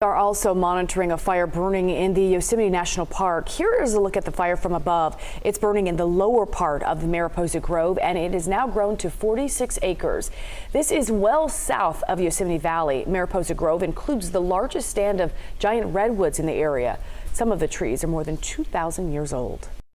Are also monitoring a fire burning in the Yosemite National Park. Here is a look at the fire from above. It's burning in the lower part of the Mariposa Grove, and it has now grown to 46 acres. This is well south of Yosemite Valley. Mariposa Grove includes the largest stand of giant redwoods in the area. Some of the trees are more than 2,000 years old.